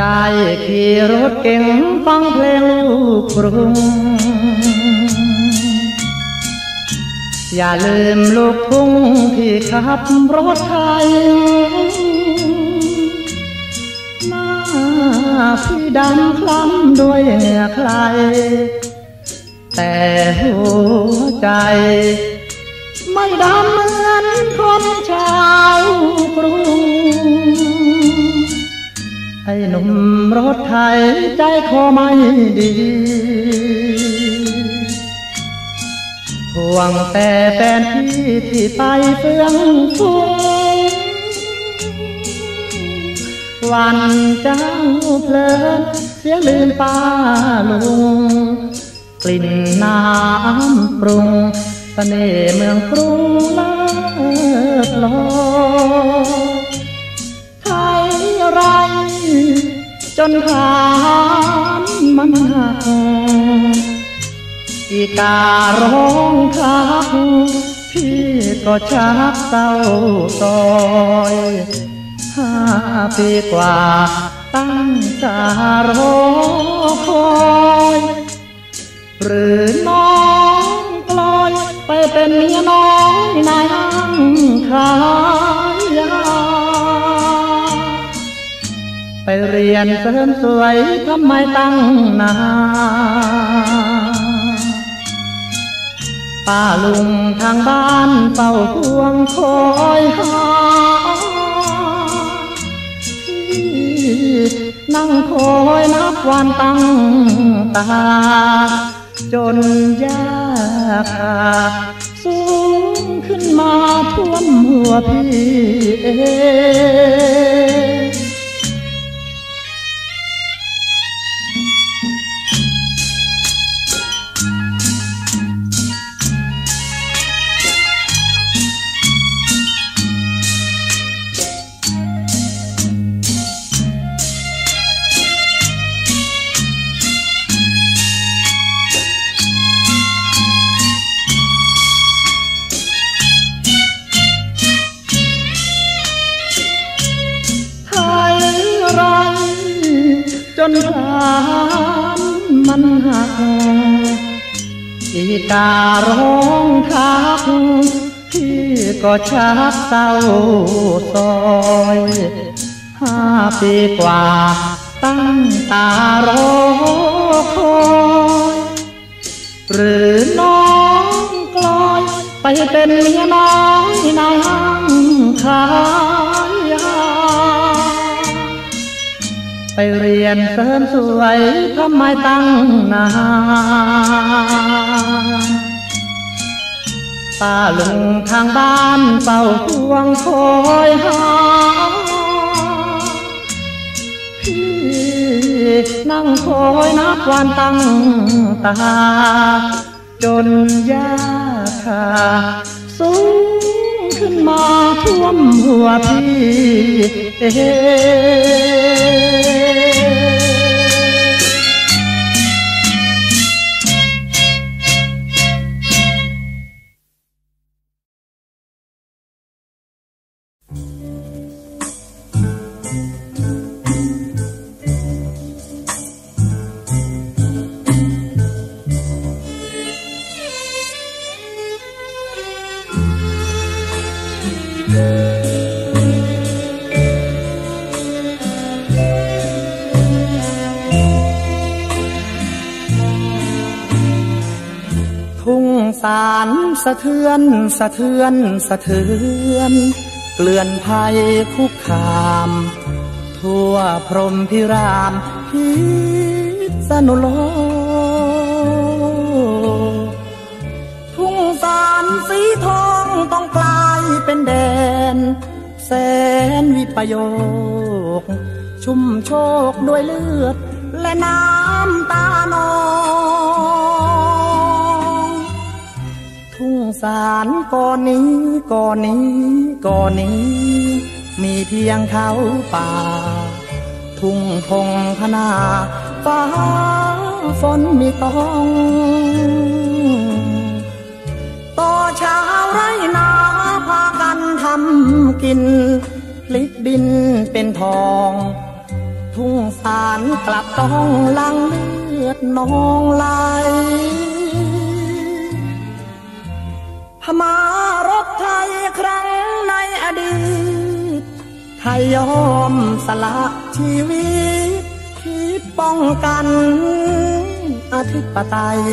ได้ขี่รถเก๋งฟังเพลงลูกกรุงอย่าลืมลูกทุ่งที่ขับรถไทยหน้าพี่ดำคล้ำด้วยเหงื่อใครแต่หัวใจไม่ดำเหมือนคนชาวกรุงไอ้หนุ่มรถไทยใจคอไม่ดีห่วงแต่แฟนพี่ที่ไปเฟื่องฟูวันเจ้าเพลินเสียลืมป้าลุงกลิ่นน้ำปรุงเสน่ห์เมืองกรุงเลิศลอยไทยไรจนผ่านมันหักอีการ้องทักพี่ก็ชักเศร้าซอย5 ปีกว่าตั้งตารอคอยหรือน้องกลอยไปเป็นเมียน้อยนายห้างขายยาไปเรียนเสริมสวยทำไมตั้งนานป้าลุงทางบ้านเฝ้าพวงคอยหานั่งคอยนับวันตั้งตาจนยากสูงขึ้นมาท่วมหัวพี่จนผ่านมันหักอีการ้องทักพี่ก็ชักเศร้าซอย5 ปีกว่าตั้งตารอคอยหรือน้องกลอยไปเป็นเมียน้อยนายห้างขายยาไปเรียนเสริมสวยทำไมตั้งนานป้าลุงทางบ้านเฝ้าพวงคอยหาพี่นั่งคอยนับวันตั้งตาจนยากสูงขึ้นมาท่วมหัวพี่ทุ่งสารสะเทือนสะเทือนสะเทือนเกลื่อนภัยคุกคามทั่วพรหมพิรามพิษณุโลกทุ่งสารสีทองต้องกลายเป็นแดนแสนวิปโยคชุ่มโชกด้วยเลือดและน้ำตานองทุ่งสารก่อนนี้ก่อนนี้ก่อนนี้มีเพียงเขาป่าทุ่งพงพนาฟ้าฝนมีต้องต่อชาวไร่นาพากันทำกินพลิกดินเป็นทองทุ่งสารกลับต้องลังเลือดนองไหลพม่ารบไทยครั้งในอดีตไทยยอมสละชีวิตคิดป้องกันอธิปไตย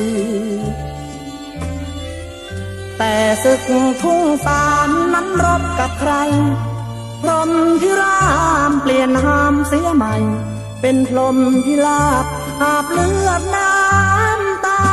แต่ศึกทุ่งสารนั้นรบกับใครพรหมพิรามเปลี่ยนนามเสียใหม่เป็นพรหมพิลาภอาบเลือดน้ำตา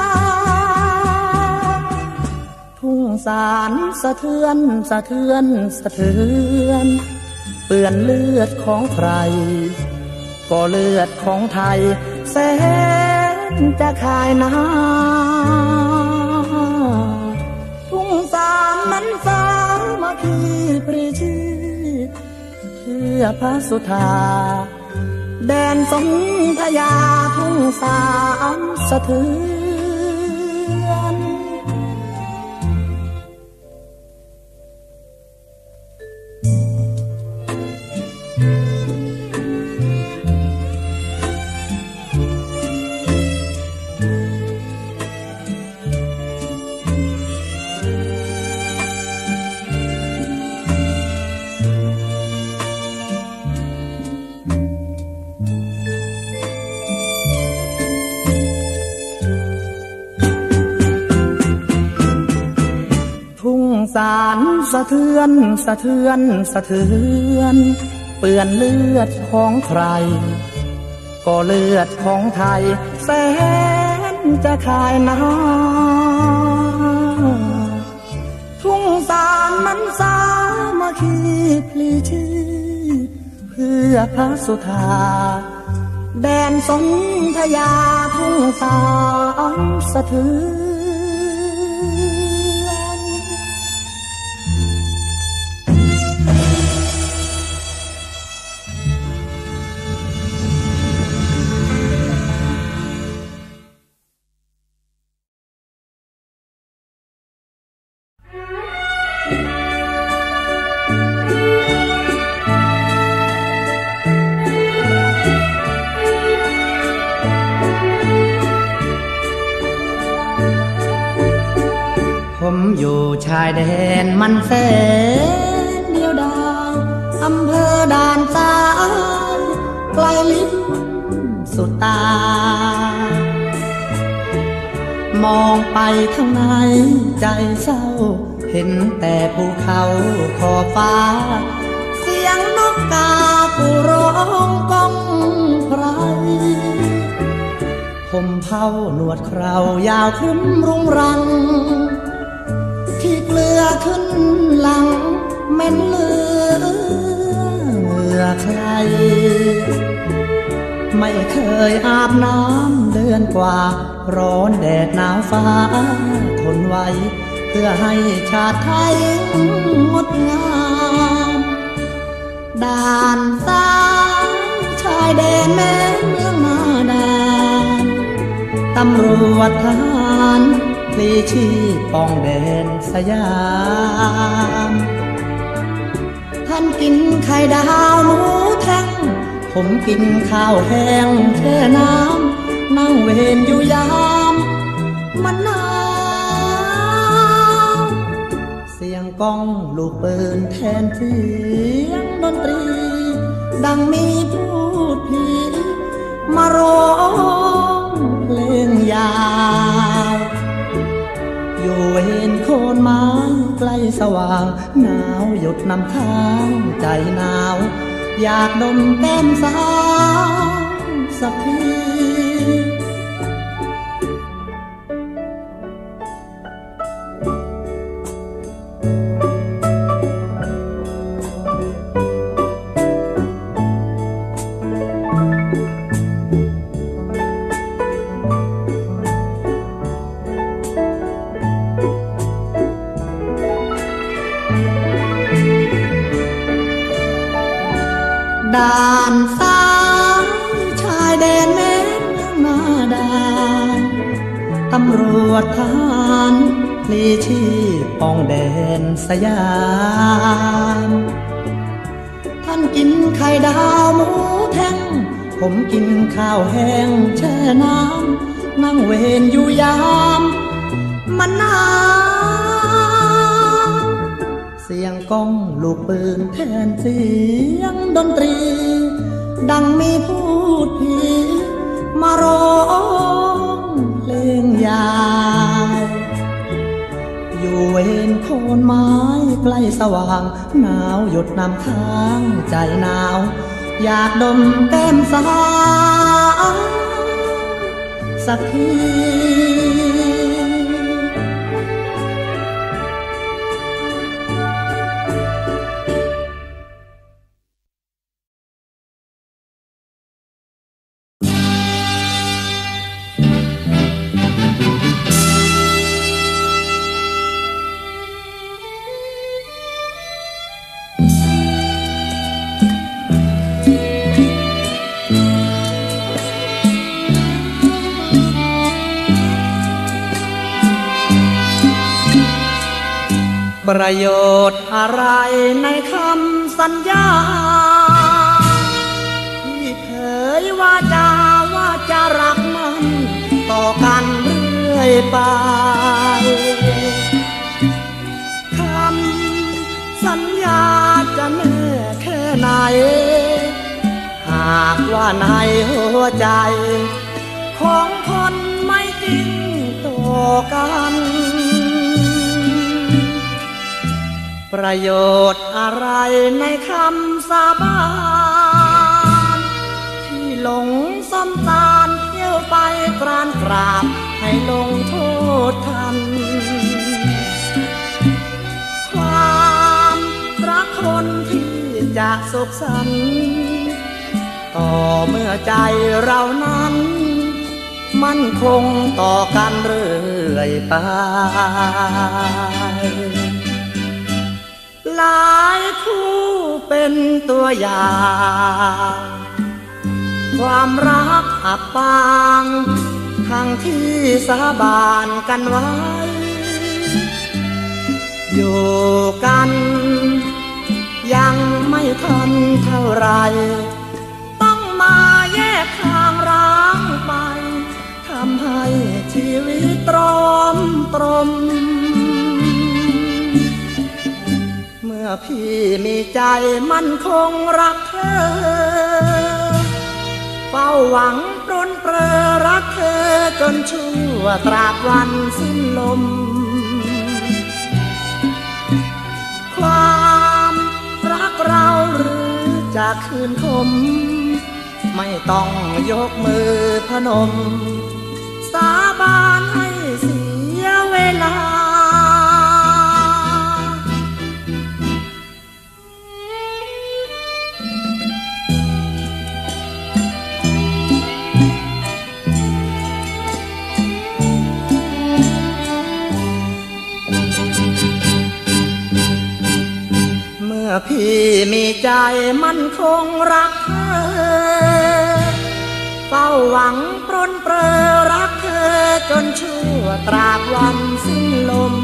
ทุ่งสารสะเทือนสะเทือนสะเทือนเปื้อนเลือดของใครก็เลือดของไทยแสนจะคายน้ำทุ่งสารนั้นสามัคคีปรีชีเพื่อพระสุธาแดนสนธยาทุ่งสารสะเทือนสารสะเทือนสะเทือนสะเทือนเปื้อนเลือดของใครก็เลือดของไทยแสนจะคายน้ำทุ่งสารมันสามัคคีพลีชีเพื่อพระสุธาแดนสนธยาทุ่งสารสะเทือนผมอยู่ชายแดนมันแสนเดียวดายอำเภอด่านซ้ายไกลลิบสุดตามองไปข้างในใจเศร้าเห็นแต่ภูเขาขอบฟ้าเสียงนกกาผู้ร้องก้องไพรผมเผาหนวดเครายาวครึ้มรุงรังที่เกลือขึ้นหลังเม็นเลือใครไม่เคยอาบน้ำเดือนกว่าร้อนแดดหนาวฟ้าทนไว้เพื่อให้ชาติไทยงดงามด่านซ้ายชายแดนแม่เมืองนาดานตำรวจทหารพลีชีพป้องแดนสยามท่านกินไข่ดาวหมูแท่งผมกินข้าวแห้งแช่น้ำนั่งเวรอยู่ยามมันหนาวเสียงก้องลูกปืนแทนเสียงดนตรีดังมีพูดผีมาร้องเพลงยาวอยู่เห็นโคนไม้ใกล้สว่างหนาวหยดน้ำค้างใจหนาวอยากดมแก้มสาวสักทีด่านซ้ายชายแดนแม่เมืองนาดานตำรวจทหารพลีชีพป้องแดนสยามท่านกินไข่ดาวหมูแท่งผมกินข้าวแห้งแช่น้ำนั่งเวรอยู่ยามมันหนาวเสียงก้องลูกปืนแทนเสียงดนตรีดังมีพูดผีมาร้องเพลงยาวอยู่เวรโคนไม้ใกล้สว่างหนาวหยดน้ำค้างใจหนาวอยากดมแก้มสาวสักทีประโยชน์อะไรในคำสัญญาที่เผยว่าจะรักมันต่อกันเรื่อยไปคำสัญญาจะแน่แค่ไหนหากว่าในหัวใจของคนไม่จริงต่อกันประโยชน์อะไรในคำสาบานที่หลงซ้ำตาลเที่ยวไปกรานกราบให้ลงโทษทันความรักคนที่จะสุขสันต์ต่อเมื่อใจเรานั้นมั่นคงต่อกันเรื่อยไปหลายคู่เป็นตัวอย่างความรักอับปางทั้งที่สาบานกันไว้อยู่กันยังไม่ทันเท่าไรต้องมาแยกทางร้างไปทำให้ชีวิตตรมตรมเมื่อพี่มีใจมั่นคงรักเธอเฝ้าหวังปรนเปรอรักเธอจนชั่วตราบวันสิ้นลมความรักเราหรือจะคืนคมไม่ต้องยกมือพนมสาบานให้เสียเวลาพี่มีใจมั่นคงรักเธอเฝ้าหวังปรนเปรอรักเธอจนชั่วตราบวันสิ้นลม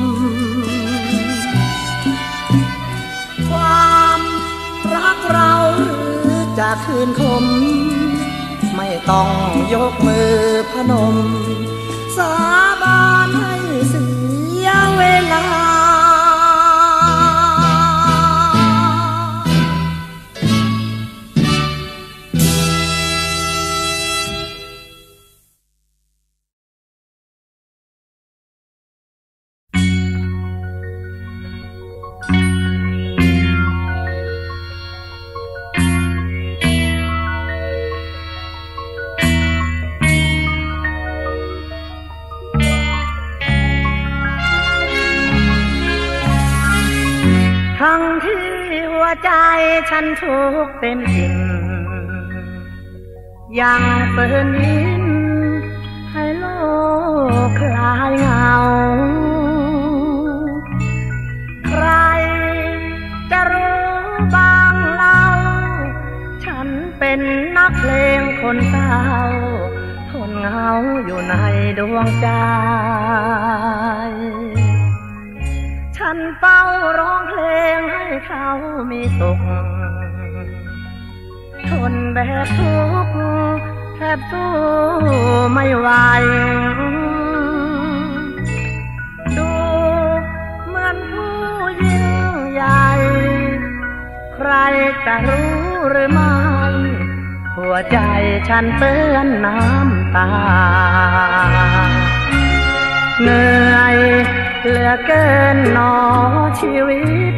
ความรักเราหรือจะคืนคมไม่ต้องยกมือพนมสาบานให้เสียเวลาทั้งที่หัวใจฉันทุกข์เต็มอิ่มยังเปิดยิ้มให้โลกคลายเหงาใครจะรู้บ้างเล่าฉันเป็นนักเพลงคนเศร้าทนเหงาอยู่ในดวงใจฉันเฝ้าร้องเพลงให้เขามีสุขทนแบบทุกข์แทบสู้ไม่ไหวดูเหมือนผู้ยิ่งใหญ่ใครจะรู้หรือไม่หัวใจฉันเปื้อนน้ำตาเหนื่อยเหลือเกินหนอชีวิต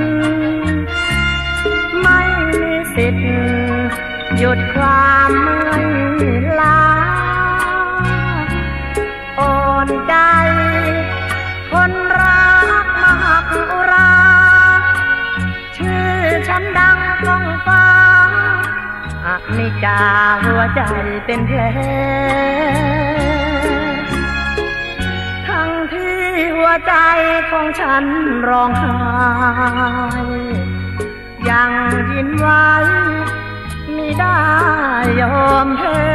ไม่มีสิทธิ์หยุดความเมื่อยล้าอ่อนใจคนรักมหักอุราชื่อฉันดังก้องฟ้าอนิจจาหัวใจเป็นแผลทั้งที่หัวใจของฉันร้องไห้ยังยินไว้มิได้ยอมแพ้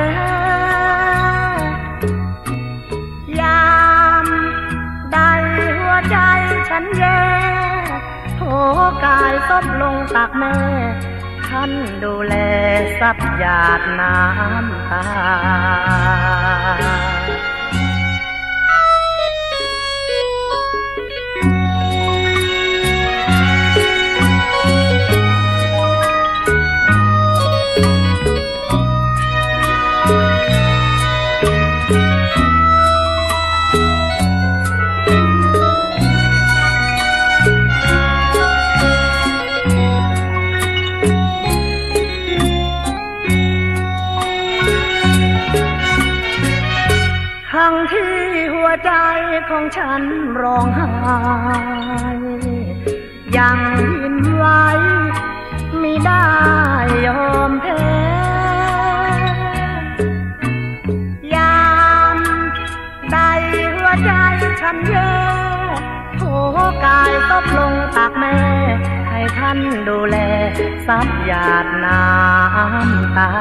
ยามใดหัวใจฉันแย่โผกายซบลงตักแม่ท่านดูแลซับหยาดน้ำตาทั้งที่หัวใจของฉันร้องไห้ยังยินไว้มิได้ยอมแพ้ยามใดหัวใจฉันแย่โผกายตบลงตักแม่ให้ท่านดูแลซับหยาดน้ำตา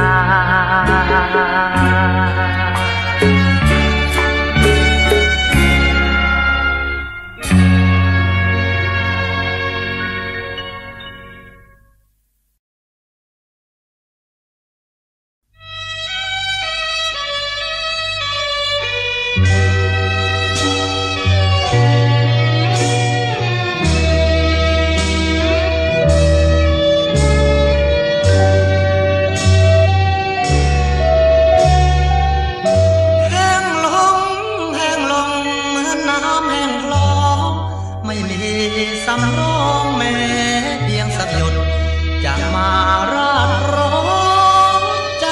สำรองแม้เพียงสักหยดจะมาราดร้อนใจ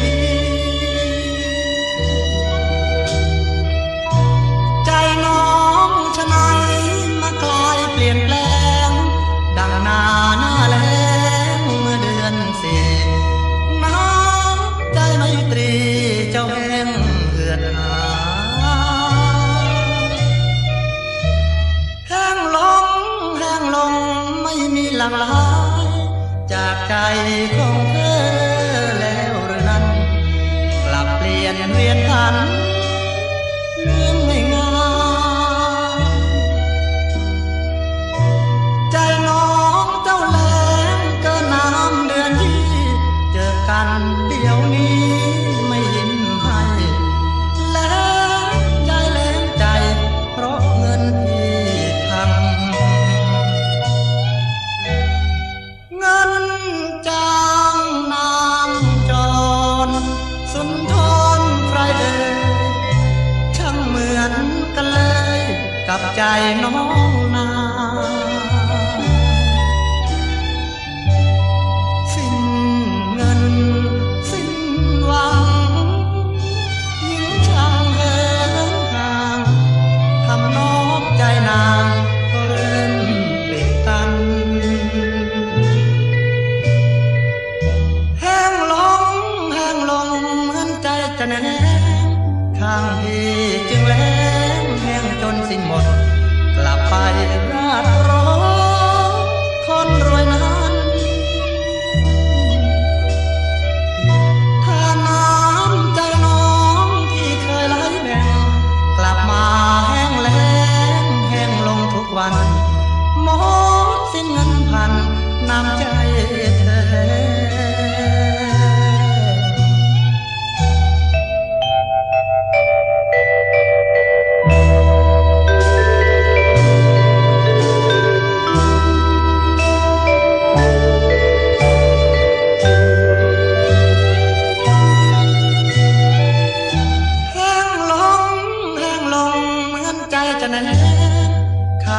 ใจน้องฉะไหนมากลายเปลี่ยนแปลงดังนาหน้าแล้งเมื่อเดือนสี่น้ำใจไมตรีเจ้าแห้งเหือดหายไม่มีหลั่งไหลจากใจของเธอแล้วหรือนั้นกลับเปลี่ยนเวียนทันเรื่องง่ายใจน้องเจ้าแรงเกินน้ำเดือนที่เจอกันเดี๋ยวนี้ไม่ยิ้มให้แล้วใจแรงใจเพราะเงินที่พังจ้างนางจรสุนทรใครเอ่ยช่างเหมือนกันเลยกับใจน้องนาสิ้นเงินสิ้นหวังยิ่งช่างเหินห่างทำน้องใจนางก็เริ่มปิดตันจะแน่ข้างที่จึงแล้งแห้งจนสิ้นหมดกลับไปราดร้อนคนรวยนั้นถ้าน้ำใจน้องที่เคยไหลแบ่งกลับมาแห้งแล้งแห้งลงทุกวันหมดสิ้นเงินพันน้ำใจเธอ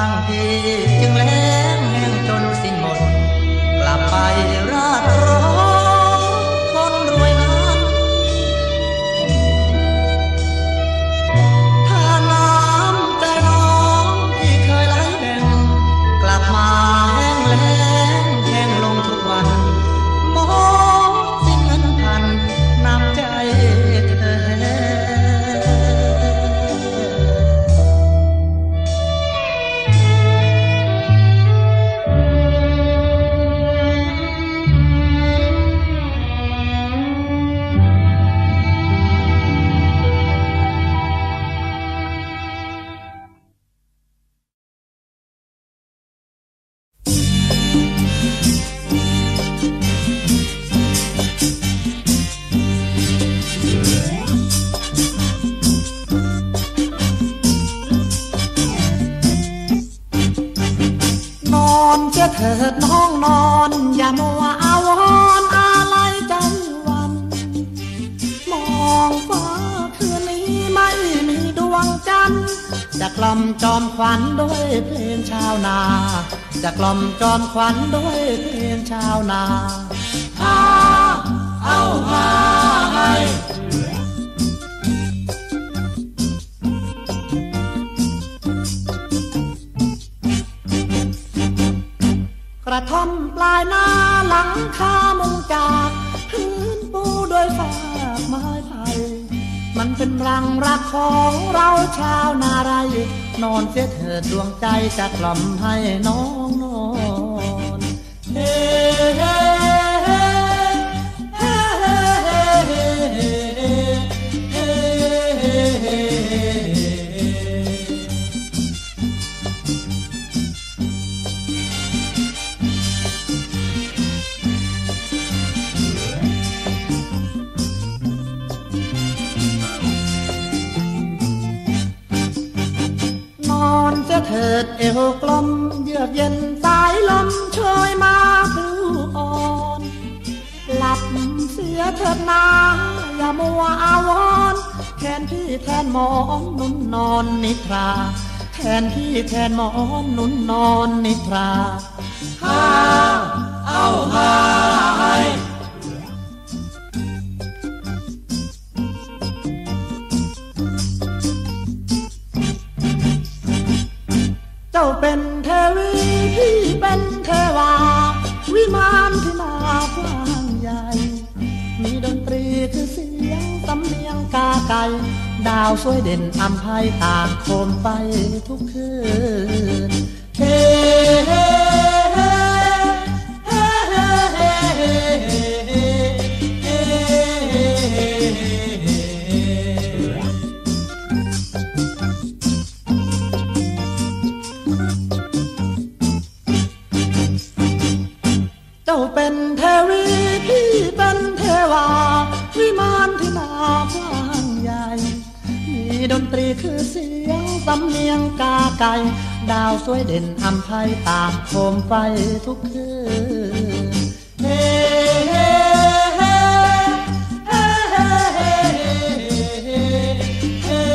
างที่จึงแล้งแห้งจนสิ้นหมดกลับไปราดร้อนคนรวยนั้นถ้าน้ำใจน้องที่เคยไหลแบ่งกลับมาแห้งแล้งแห้งลงทุกวันมองสิ้นเงินพันน้ำใจเธอเถิดน้องนอนอย่ามัวอาวรณ์อะไรใจวันมองฟ้าคืนนี้ไม่มีดวงจันทร์จะกล่อมจอมขวัญด้วยเพลงชาวนาจะกล่อมจอมขวัญด้วยเพลงชาวนาเอาให้กระท่อมปลายนาหลังคามุงจากพื้นปูด้วยฝากไม้ไผ่มันเป็นรังรักของเราชาวนาไรนอนเสียเถิดดวงใจจะกล่อมให้น้องนอนเฮ้เฮ้เฮ้เฮ้เฮ้เฮ้เถิดเอวกลมเยือกเย็นสายลมช่วยมาผิวอ่อนหลับเสียเถิดนาอย่ามัวอาวรณ์แทนพี่แทนหมอนนุ่นนอนนิทราแทนพี่แทนหมอนนุ่นนอนนิทราให้เจ้าเป็นเทวีพี่เป็นเทวาวิมานที่นากว้างใหญ่มีดนตรีคือเสียงสำเนียงกาไก่ดาวสวยเด่นอำไพต่างโคมไปทุกคืนเฮ้เฮ้เฮ้เฮ้เฮ้เฮ้เจ้าเป็นเทวีพี่เป็นเทวาวิมานที่นากว้างใหญ่มีดนตรีคือเสียงสำเนียงกาไก่ดาวสวยเด่นอำไพต่างโคมไฟทุกคืนเฮ้เฮ้เฮ้เฮ้เฮ้เฮ้เฮ้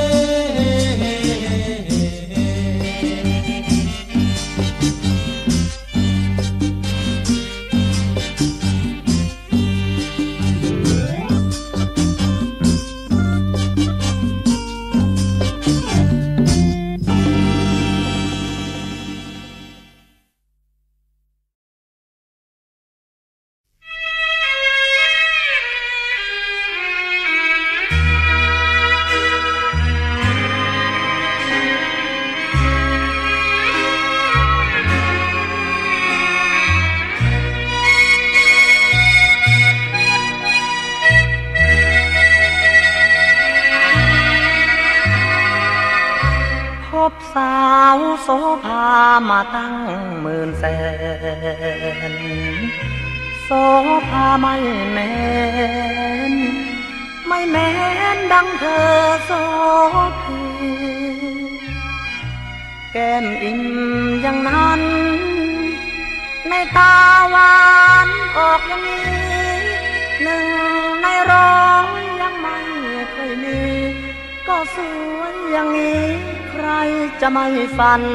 สาวโสภามาตั้งหมื่นแสนโสภาไม่แม้นไม่แม้นดังเธอโสพีแก้มอิ่มอย่างนั้นในตาหวานออกอย่างนี้หนึ่งในร้อยยังไม่เคยมีก็สวยอย่างนี้ใครจะไม่ฝัน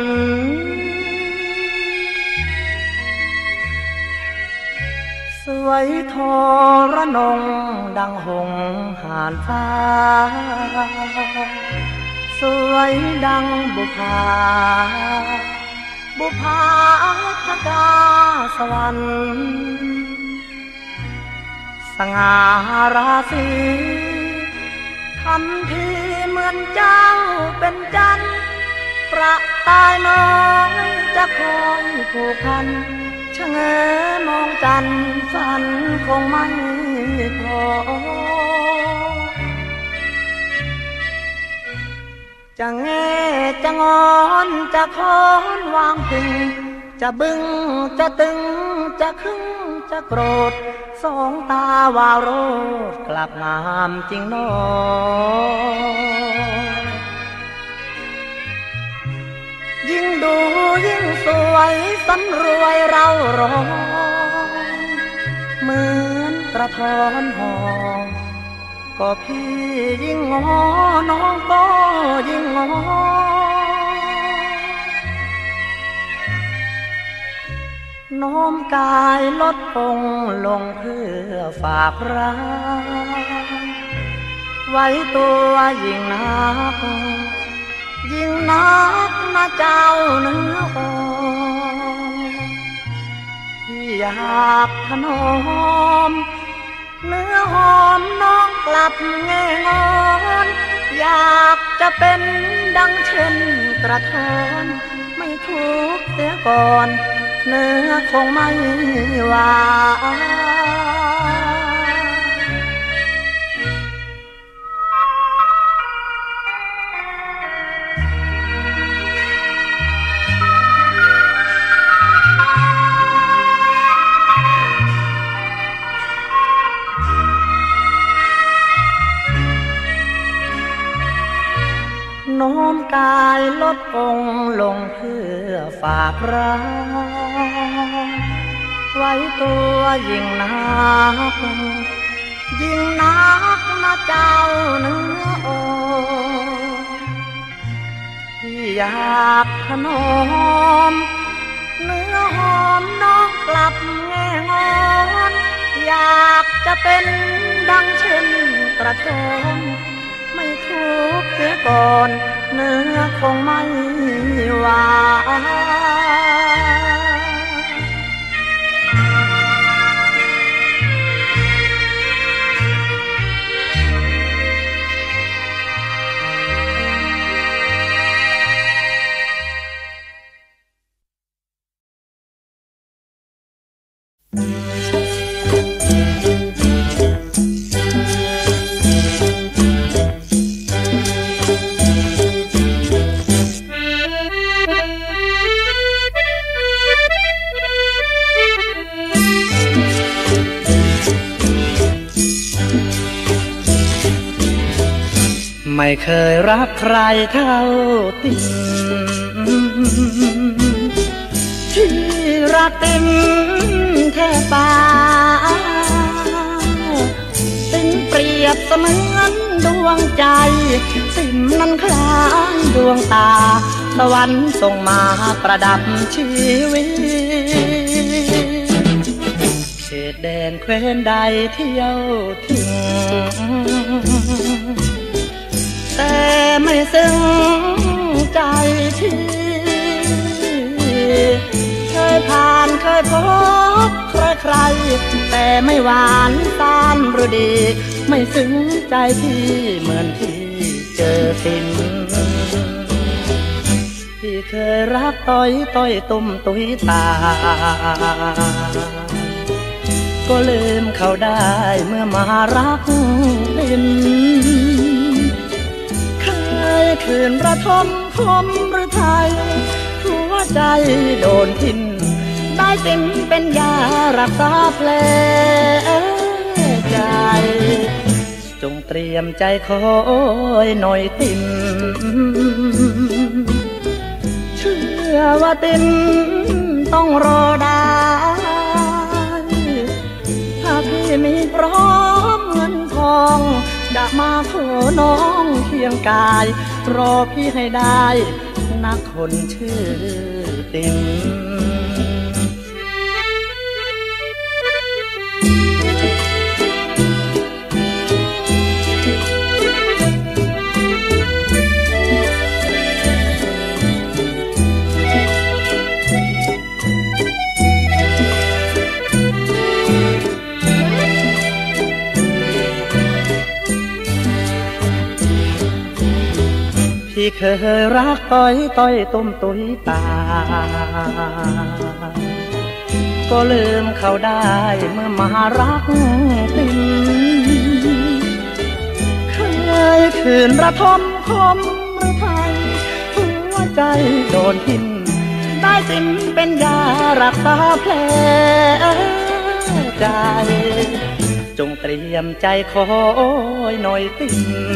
สวยทรนงดังหงส์หานฟ้าสวยดังบุภาพกาสวรรค์สง่าราศีทันทีเหมือนเจ้าเป็นจันทร์ประตายน้อยจะคอยผูกพันชะเง้อมองจันทร์ฝันคงไม่พอจะแง่จะงอนจะค้อนวางพึงจะบึ้งจะตึงจะขึงจะโกรธสองตาวาวโรดกลับงามจริงหนอยิ่งดูยิ่งสวยสันรวยเราร้องเหมือนกระท้อนหอมก็พี่ยิ่งงอน้องก็ยิ่งงอน้อมกายลดองลงเพื่อฝากรักไว้ตัวยิ่งนักนะเจ้าเนื้ออ่อนที่อยากถนอมเนื้อหอมน้องกลับแง่งอนอยากจะเป็นดังเช่นกระท้อนไม่ทุกข์เสียก่อนเนื้อคงไม่หวานน้อมกายลดองลงเพื่อฝากรักไว้ตัวยิ่งนักนะเจ้าเนื้ออ่อนที่อยากถนอมเนื้อหอมน้องกลับแง่งอนอยากจะเป็นดังเช่นกระท้อนไม่ทุกข์เสียก่อนเนื้อคงไม่หวานไม่เคยรักใครเท่าติ่มที่รักติ่มแค่ปาติ่มเปรียบเสมือนดวงใจติ่มนั้นคล้ายดวงตาตะวันส่งมาประดับชีวิตเขตแดนแคว้นใดเที่ยวทิ้งแต่ไม่ซึ้งใจพี่เคยผ่านเคยพบใครแต่ไม่หวานตามหรือดีไม่ซึ้งใจพี่เหมือนที่เจอติ่มพี่เคยรักต้อยตุ้มตุยตาก็ลืมเขาได้เมื่อมารักติ่มคืนระทมคมหรือไทยหัวใจโดนทิ่มได้ติ่มเป็นยารักษาแผลใจจงเตรียมใจคอยหน่อยติ่มเชื่อว่าติ่มต้องรอได้ถ้าพี่มีพร้อมเงินทองจะมาขอน้องเคีคียงกายรอพี่ให้ได้นักคนชื่อติ๋มที่เคยรักต้อยตุ้มตุ้ยตาก็ลืมเขาได้เมื่อมารักติมเคยคืนระทมคมหรือไทยหัวใจโดนทิ่มได้ติมเป็นยารักษาแผลใจจงเตรียมใจคอยหน่อยติม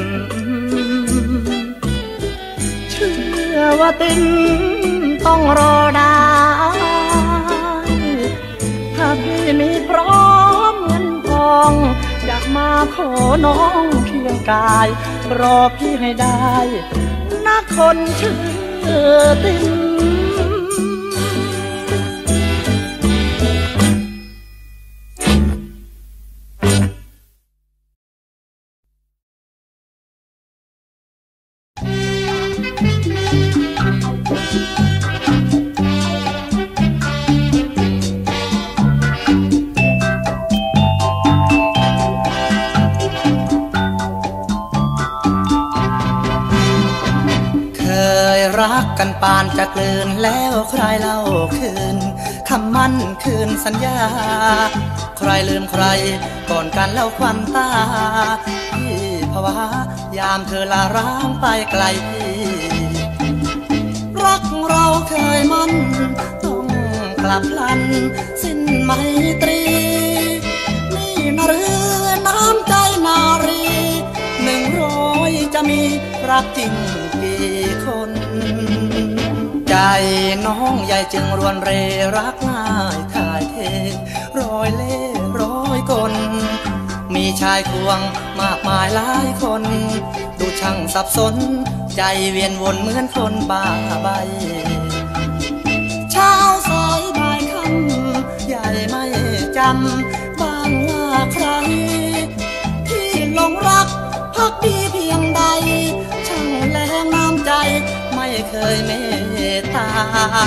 เชื่อว่าติมต้องรอได้ถ้าพี่มีพร้อมเงินทองอยากมาขอน้องเคียงกายรอพี่ให้ได้นักคนชื่อติมรักกันปานจะกลืนแล้วใครเล่าคืนคำมั่นคืนสัญญาใครลืมใครก่อนกันแล้วควันตาพี่ภาวะยามเธอลาร้างไปไกลพี่รักเราเคยมันต้องกลับพลันสิ้นไมตรีนี่นาเรือน้ำใจนารี100จะมีรักจริงกี่คนใจน้องใหญ่จึงรวนเรรักง่ายถ่ายเทร้อยเล่ร้อยคนมีชายควงมากมายหลายคนดูช่างสับสนใจเวียนวนเหมือนคนบ้าใบเช้าสายบ่ายค่ำใหญ่ไม่จำบ้างว่าใครที่หลงรักพักดีเพียงใดช่างแรงน้ำใจไม่เคยเมตตา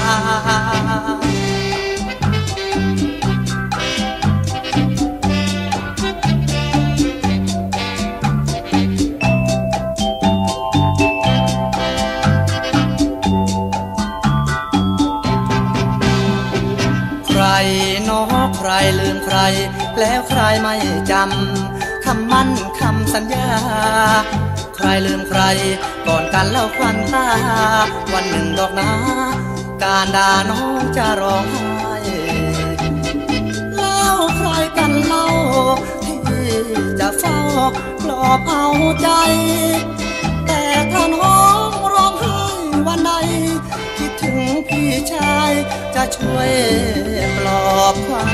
ใครน้อใครลืมใครแล้วใครไม่จำคำมั่นคำสัญญาใครลืมใครก่อนกันแล้วควันตาวันหนึ่งดอกนาการด่าน้องจะร้องไห้แล้วใครกันเล่าที่จะเฝ้าปลอบเอาใจแต่ถ้าน้องร้องไห้วันใดคิดถึงพี่ชายจะช่วยปลอบขวัญ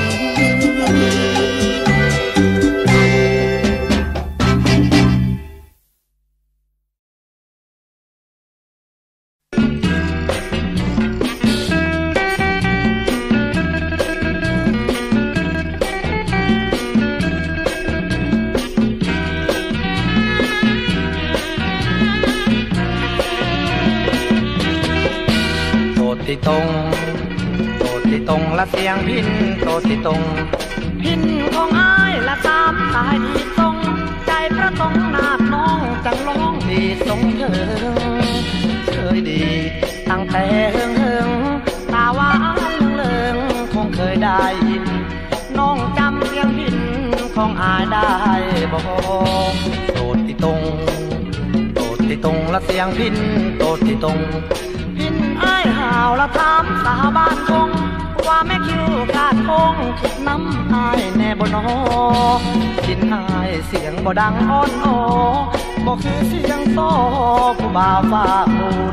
ตรงโตติตรงละเสียงพินโตติตรงพินของอ้ายละตามสายดีตรงใจพระตรงนาดน้องจังร้องดีทรงเถิงเคยดีตั้งแต่เฮิงตาว่าเลิงคงเคยได้ยินน้องจำเสียงพินของอ้ายได้บ่โตติตรงโตติตรงละเสียงพินโตติตรงพินอ้ายห่าวละถามสาวบ้านคงว่าแม่คิวกาดคงคิดน้ำอ้ายแน่บ่นอพินอ้ายเสียงบ่ดังอ่อนโอบ่คือเสียงโตผู้บ่าวฝากมูล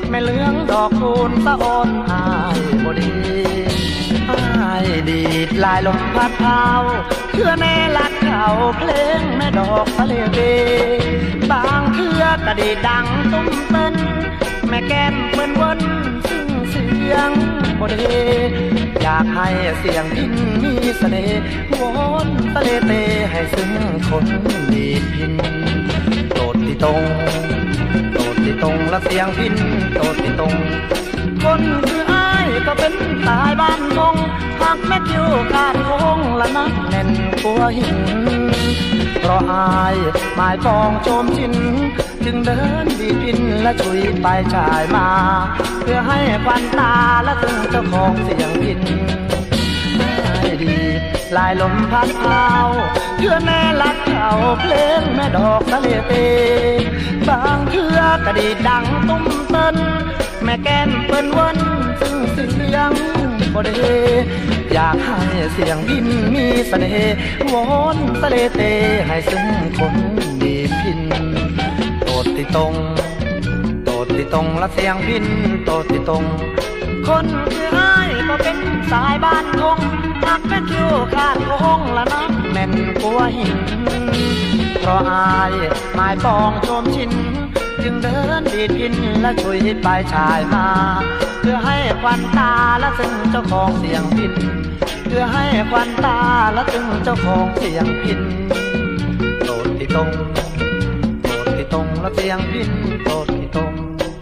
แม่เลื้องดอกคูณสะอ่อนอายบ่ดีอายดีดลายลมพัดพาวเพื่อแม่ลัดเขาเพลงแม่ดอกทะเลเบบางเทื่อกระดีดังตุ้มเต้นแม่แก้มเปิ้นวนซึ่งเสียงบ่ดีอยากให้เสียงพินมีเสน่ห์วนทะเลเตให้ซึ้งคนดีพินโตดที่ตรงและเสียงพินโตดที่ตรงคนคืออ้ายก็เป็นตายบ้านทงหักแม่คิวขาดคงละนักแน่นกัวหินเพราะอายหมายปองโจมชินจึงเดินดีพินและชุยไปชายมาเพื่อให้ควันตาและถึงเจ้าของเสียงพินดีลายลมพัดพาวเพื่อแม่ลัดเขาเพลงแม่ดอกทะเลเตบางเทื่อกระดีดังตุ้มเต้นแม่แก้มเปิ้นวนซึ่งเสียงบ่ได้อยากให้เสียงพินมีเสน่ห์วนทะเลเตให้ซึ้งคนดีพินโตดที่ตรงและเสียงพินโตดที่ตรงคนคืออ้ายก็เป็นสายบ้านทงหักแม่คิวขาดคงละนักแน่นกัวหินเพราะอายหมายปองโจมชินจึงเดินดีดพินและช่วยปลายชายมาเพื่อให้ควันตาและซึ่งเจ้าของเสียงพินเพื่อให้ควันตาและซึ่งเจ้าของเสียงพินโตดที่ตรงและเสียงพินโตดที่ตรง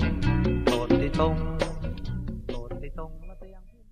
และเสียงพิน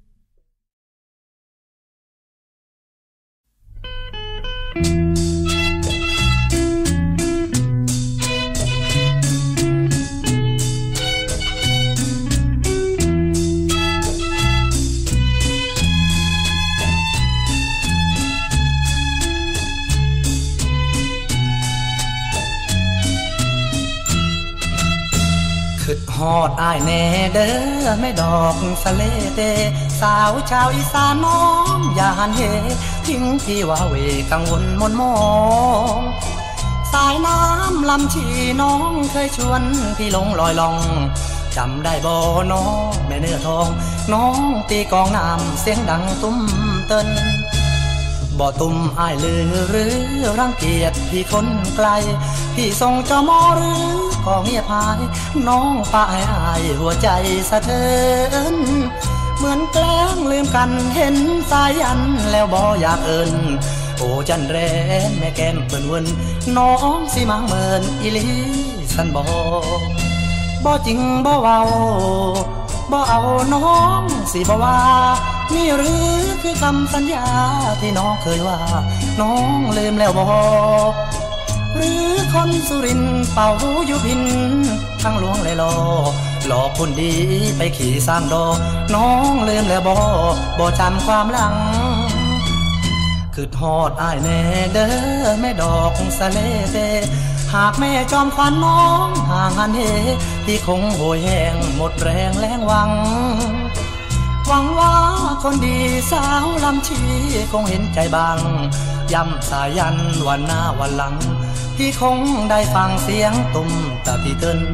ฮอดอ้ายแน่เด้อแม่ดอกสะเลเตสาวชาวอีสานน้องอย่าหันเหทิ้งพี่ว่าเวกังวลมนมองสายน้ำลำชีน้องเคยชวนพี่ลงลอยล่องจำได้บ่น้องแม่เนื้อทองน้องตีกองน้ำเสียงดังตุ้มเติ้นบ่ตุ่มอ้ายลือหรือรังเกียจพี่คนไกลพี่ส่งเจ้ามอหรือก็เงียบหายน้องป้าอ้ายหัวใจสะเทือนเหมือนแกล้งลืมกันเห็นสายันแล้วบ่อยากเอิ้นโอ้จันแรนแม่แก้มเปิ้นวนน้องสิมังเมินอีหลีสันบ่จริงบ่เว้าบ่เอาน้องสิบ่ว่านี่หรือคือคำสัญญาที่น้องเคยว่าน้องลืมแล้วบ่หรือคนสุรินทร์เป่าอยู่พินทั้งหลวงเลยหลอกคนดีไปขี่สร้างดอกน้องลืมแล้วบ่จำความหลังคือฮอดอ้ายแน่เด้อแม่ดอกสะเลเตหากแม่จอมขวัญน้องห่างหันเหพี่คงโหยแห้งหมดแรงแล้งหวังว่าคนดีสาวลำชีคงเห็นใจบางย้ำสายันวันหน้าวันหลังพี่คงได้ฟังเสียงตุ้มตะตีเติ้น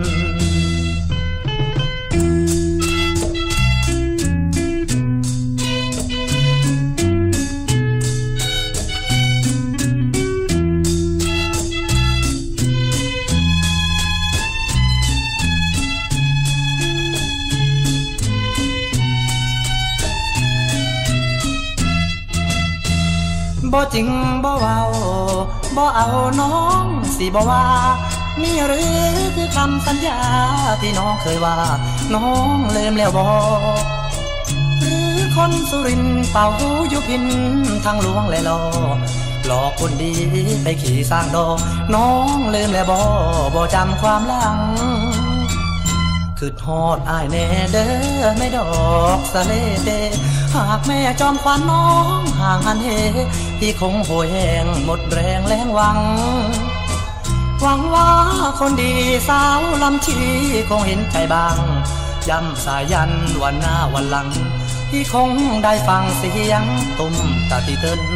บ่จริงบ่เว้าบ่เอาน้องสิบ่ว่านี่หรือคือคำสัญญาที่น้องเคยว่าน้องลืมแล้วบ่หรือคนสุรินทร์เป่าอยู่พินทางหลวงเลยหลอกคนดีไปขี่สร้างดอกน้องลืมแล้วบ่จำความหลังคือฮอดอ้ายแน่เด้อไม่ดอกสะเลเตหากแม่จอมขวัญน้องห่างหันเหพี่คงโหยแห้งหมดแรงแล้งหวังว่าคนดีสาวลำชีคงเห็นใจบางย้ำสายันวันหน้าวันหลังพี่คงได้ฟังเสียงตุ้มตะตีเติ้น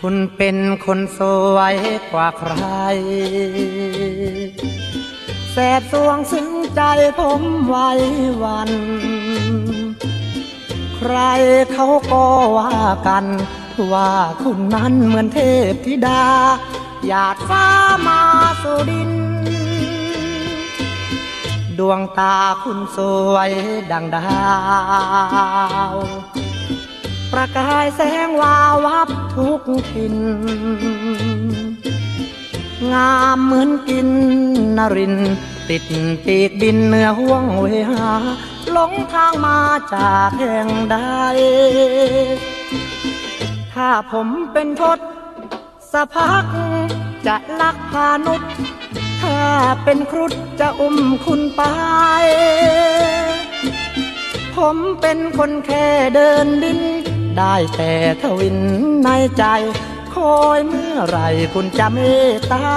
คุณเป็นคนสวยกว่าใครแสบสวงซึ้งใจผมไว้วัน ใครเขาก็ว่ากันว่าคุณนั้นเหมือนเทพธิดาหยาดฟ้ามาสู่ดินดวงตาคุณสวยดังดาวประกายแสงวาววับทุกทินงามเหมือนกินนรินติดปีกบินเหนือห่วงเวหาหลงทางมาจากแห่งใดถ้าผมเป็นทศพักจะลักพานุษย์ถ้าเป็นครุฑจะอุ้มคุณไปผมเป็นคนแค่เดินดินได้แต่ทวินในใจคอยเมื่อไรคุณจะเมตตา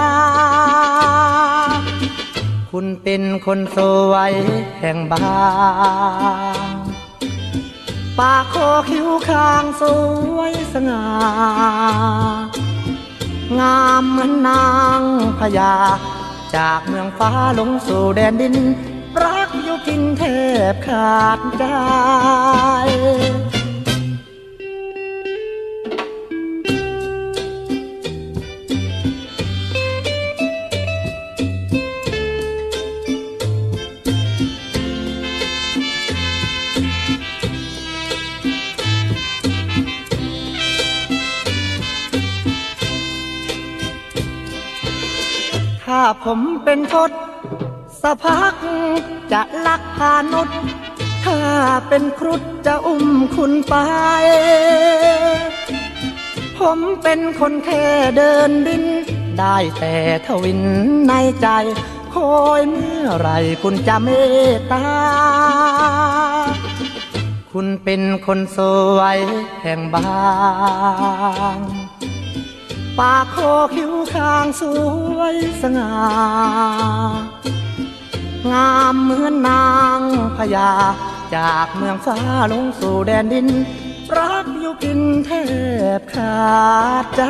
คุณเป็นคนสวยแห่งบางปากคอคิ้วคางสวยสง่างามเหมือนนางพญาจากเมืองฟ้าลงสู่แดนดินรักอยู่กินแทบขาดใจ ถ้าผมเป็นทศพักจะลักพานุษย์ถ้าเป็นครุฑจะอุ้มคุณไปผมเป็นคนแค่เดินดินได้แต่ทวินในใจคอยเมื่อไรคุณจะเมตตาคุณเป็นคนสวยแห่งบางปากคอคิ้วคางสวยสง่างามเหมือนนางพญาจากเมืองฟ้าลงสู่แดนดินรักอยู่กินแทบขาดใจ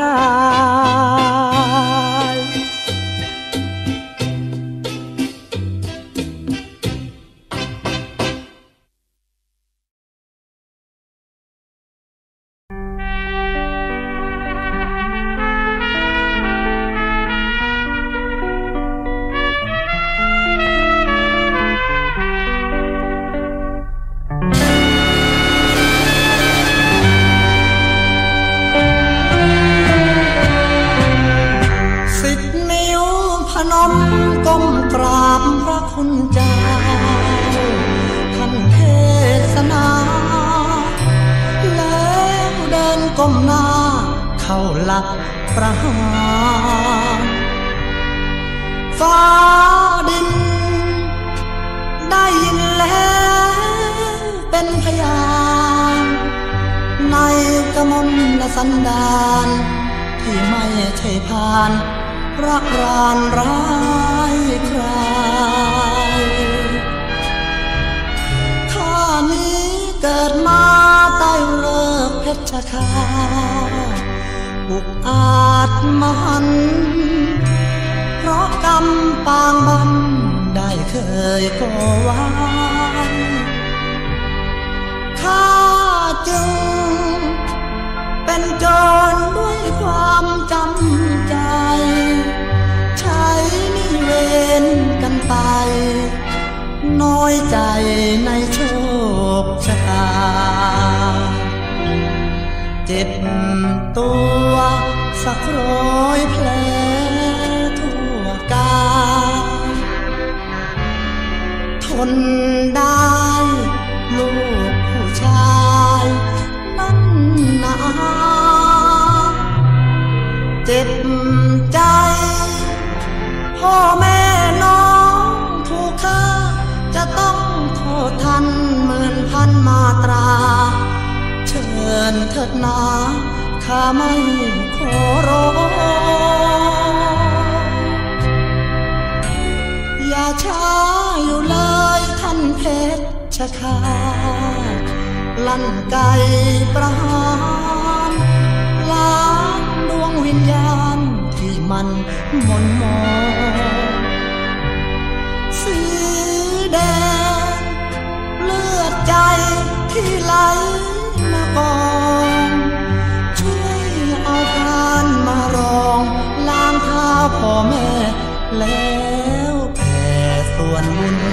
ก้มกราบพระคุณเจ้าท่านเทศนาแล้วเดินก้มหน้าเข้าหลับประหารฟ้าดินได้ยินแล้วเป็นพยานในกมลสันดานที่ไม่ใช่ผ่านรักรานร้ายใครข้านี้เกิดมาใต้เลิกเพชรฆาตอุกอาจมหันต์เพราะกรรมปางบันได้เคยก่อไว้ข้าจึงเป็นโจรด้วยความจำใจใช้นิเวรกันไปน้อยใจในโชคชะตาเจ็บตัวสักร้อยแผลทั่วกายทนได้ลูกผู้ชายนั้นหนาเจ็บใจพ่อแม่น้องถูกฆ่าจะต้องโทษทันหมื่นพันมาตราเชิญเถิดนาข้าไม่ขอร้องอย่าช้าอยู่เลยท่านเพชรฆาตลั่นไกประหารล้างดานมนมองสีแดงเลือดใจที่ไหลมาก่อนช่วยเอาทานมารองล้างเท้าพ่อแม่แล้วแผ่ส่วนบุญ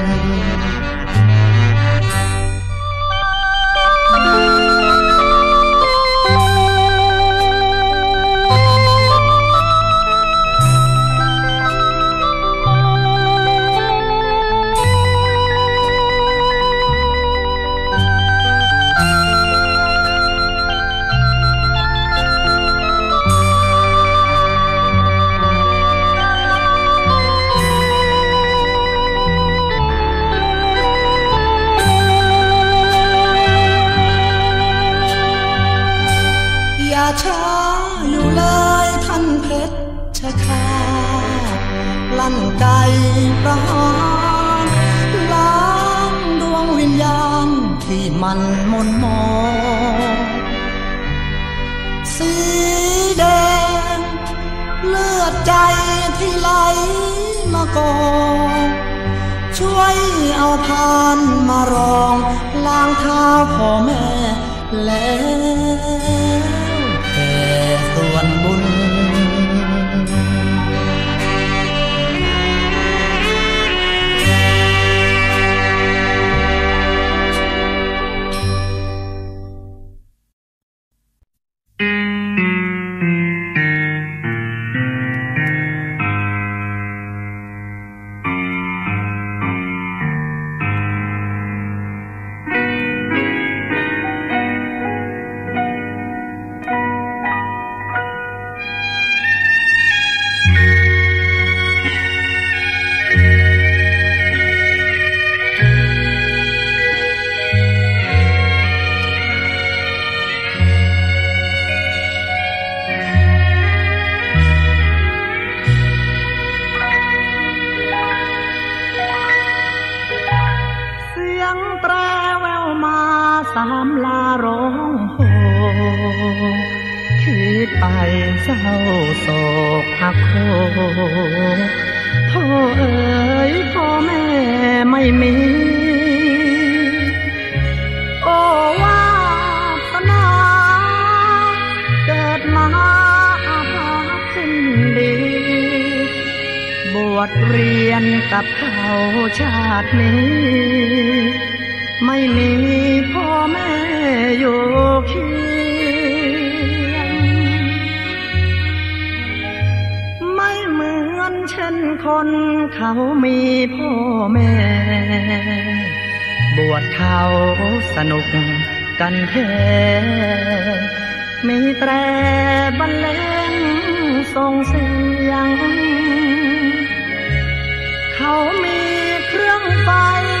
ช้าอยู่เลยท่านเพชรชะคาลั่นไกประหารล้างดวงวิญญาณที่มันมนมองสีแดงเลือดใจที่ไหลมาก่อนช่วยเอาพานมารองล้างเท้าพ่อแม่แล้วส่วนบุญสามลาร้องโหคิดไปเศร้าโศกหักโหพ่อเอ๋ยพ่อแม่ไม่มีโอ้วาสนาเกิดมาอาภัพสิ้นดีบวชเรียนกับเขาชาตินี้ไม่มีพ่อแม่อยู่เคียงไม่เหมือนเช่นคนเขามีพ่อแม่บวชเขาสนุกกันแท้มีแตรบรรเลงส่งเสียงเขามีเครื่องไฟ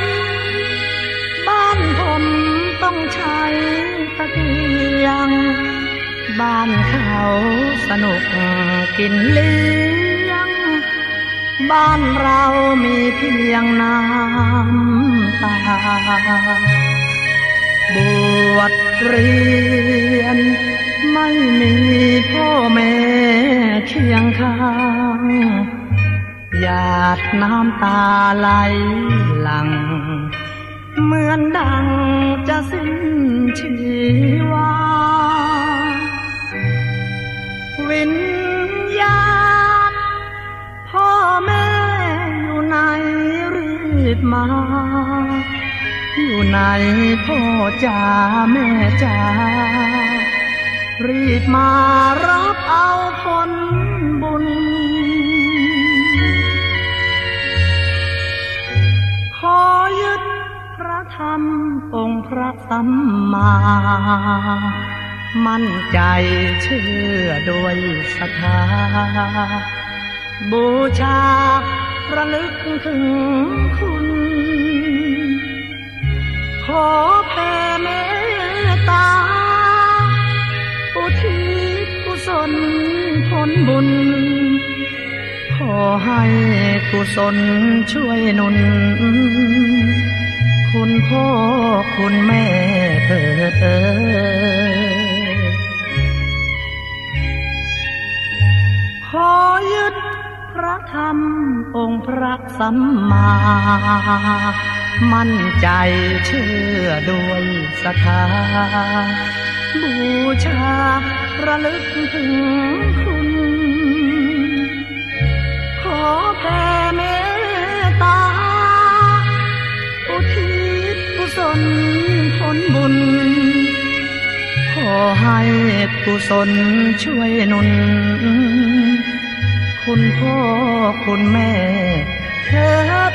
บ้านผมต้องใช้ตะเกียงบ้านเขาสนุกกินเลี้ยงบ้านเรามีเพียงน้ำตาบวชเรียนไม่มีพ่อแม่เคียงข้างหยาดน้ำตาไหลหลั่งเหมือนดังจะสิ้นชีวาวิญญาณพ่อแม่อยู่ไหนรีบมาอยู่ไหนพ่อจ๋าแม่จ๋ารีบมารับเอาผลบุญขอยึดพระธรรมองค์พระสัมมามั่นใจเชื่อโดยศรัทธาบูชาระลึกถึงคุณขอแผ่เมตตาอุทิศกุศลผลบุญขอให้กุศลช่วยหนุนคุณพ่อคุณแม่เถิดขอระธรรมองค์พระสัมมา มั่นใจเชื่อด้วยศรัทธาบูชาระลึกถึงคุณขอแผ่เมตตาอุทิศกุศลผลบุญขอให้กุศลช่วยหนุนคุณพ่อคุณแม่เถิด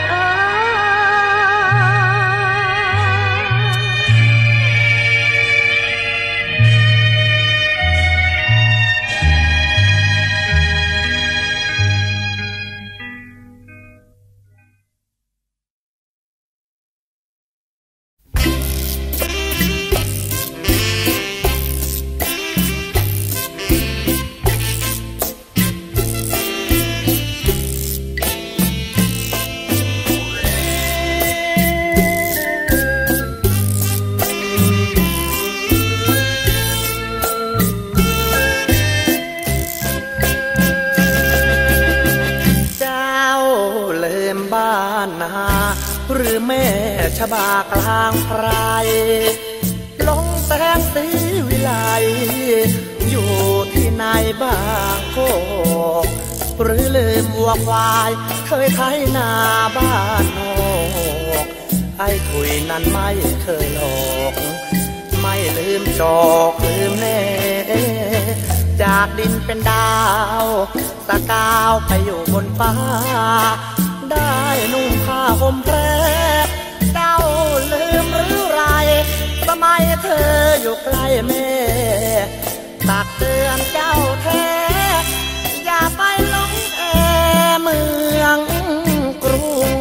หรือแม่ชบากลางไพรลงแสงสีวิไลอยู่ที่ไหนบ้างโกหรือลืมวัวควายเคยไถนาบ้านนอกไอ้คุยนั้นไม่เคยหลอกไม่ลืมจอกลืมแน่จากดินเป็นดาวตะกาวไปอยู่บนฟ้าได้นุ่งผ้าห่มแพรเจ้าลืมหรือไรสมัยเธออยู่ใกล้แม่ตักเตือนเจ้าแท้อย่าไปหลงเมืองกรุง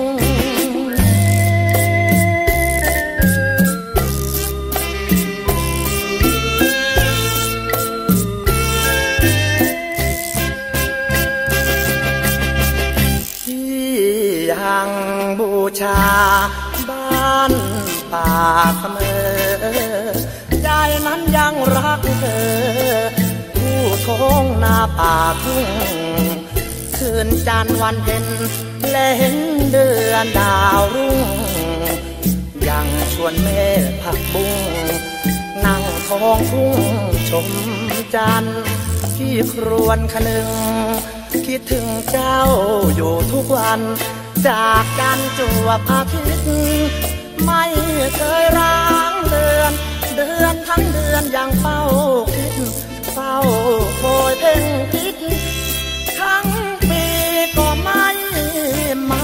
ยังบูชาบ้านป่าเสมอใจนั้นยังรักเธอผู้ท้องนาป่าทุ่งคืนจันทร์วันเพ็ญและเห็นเดือนดาวรุ่งยังชวนแม่ผักบุ้งนั่งท้องทุ่งชมจันทร์ที่ครวญคนึงคิดถึงเจ้าอยู่ทุกวันจากกันจวบอาทิตย์ไม่เคยร้างเดือนทั้งเดือนยังเฝ้าคิดเฝ้าคอยเพ่งคิดทั้งปีก็ไม่มา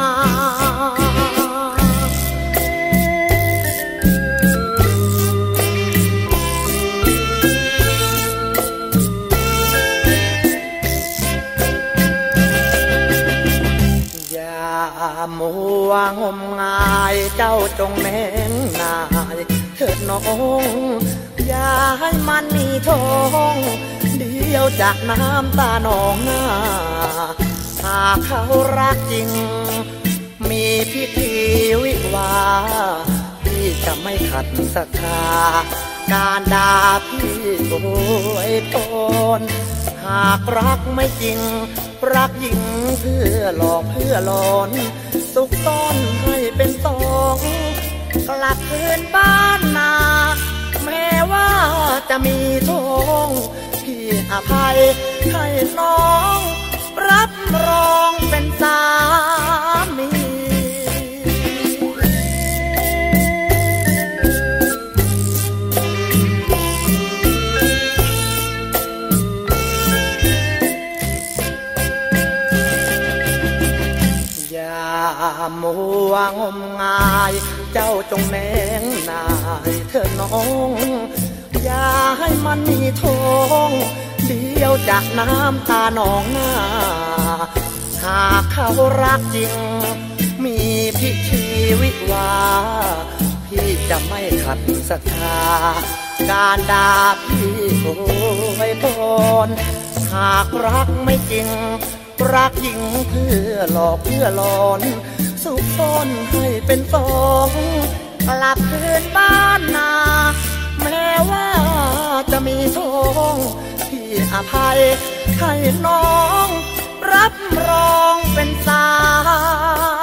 มัวงมงายเจ้าจงแน่งนายเถิดน้องอย่าให้มันมีท้องเดียวจากน้ำตาหนองหน้าหากเขารักจริงมีพิธีวิวาพี่จะไม่ขัดศรัทธาการด่าพี่โวยปนหากรักไม่จริงรักหญิงเพื่อหลอกเพื่อหลอนสุขต้อนให้เป็นสองกลับคืนบ้านนาแม้ว่าจะมีท้องพี่อภัยให้น้องรับรองเป็นสามีมัวงมงายเจ้าจงแน่งนายเธอน้องอย่าให้มันมีท้องเดียวจากน้ำตาหนองหน้าหากเขารักจริงมีพิธีวิวาพี่จะไม่ขัดศรัทธาการด่าพี่โวยปนหากรักไม่จริงรักหญิงเพื่อหลอกเพื่อหลอนสุขซ่อนให้เป็นสองกลับคืนบ้านนาแม้ว่าจะมีท้องพี่อภัยให้น้องรับรองเป็นสาว